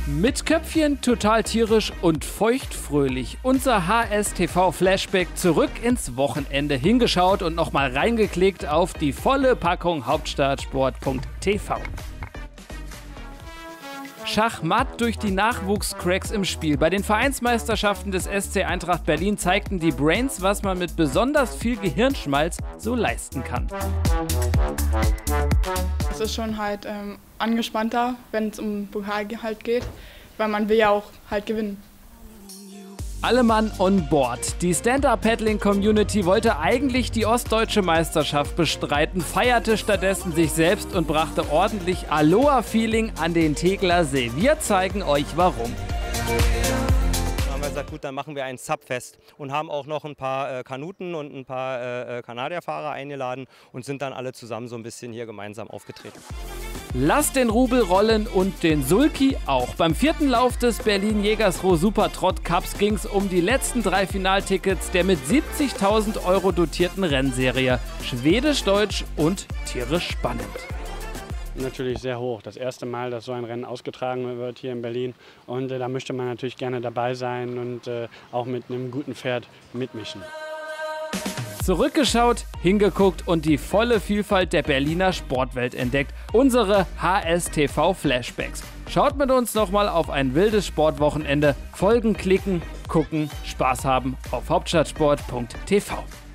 Mit Köpfchen, total tierisch und feuchtfröhlich. Unser HSTV-Flashback zurück ins Wochenende hingeschaut und nochmal reingeklickt auf die volle Packung hauptstadtsport.tv. Schachmatt durch die Nachwuchscracks im Spiel. Bei den Vereinsmeisterschaften des SC Eintracht Berlin zeigten die Brains, was man mit besonders viel Gehirnschmalz so leisten kann. Es ist schon halt angespannter, wenn es um Pokal halt geht, weil man will ja auch halt gewinnen. Alle Mann on board. Die Stand-Up-Paddling-Community wollte eigentlich die ostdeutsche Meisterschaft bestreiten, feierte stattdessen sich selbst und brachte ordentlich Aloha-Feeling an den Tegeler See. Wir zeigen euch warum. Dann haben wir gesagt, gut, dann machen wir ein Subfest und haben auch noch ein paar Kanuten und ein paar Kanadierfahrer eingeladen und sind dann alle zusammen so ein bisschen hier gemeinsam aufgetreten. Lass den Rubel rollen und den Sulki auch. Beim 4. Lauf des Berlin-Jägersroh Super Trott Cups ging es um die letzten 3 Finaltickets der mit 70.000 € dotierten Rennserie. Schwedisch, deutsch und tierisch spannend. Natürlich sehr hoch. Das erste Mal, dass so ein Rennen ausgetragen wird hier in Berlin. Und da möchte man natürlich gerne dabei sein und auch mit einem guten Pferd mitmischen. Zurückgeschaut, hingeguckt und die volle Vielfalt der Berliner Sportwelt entdeckt. Unsere HSTV-Flashbacks. Schaut mit uns nochmal auf ein wildes Sportwochenende. Folgen, klicken, gucken, Spaß haben auf hauptstadtsport.tv.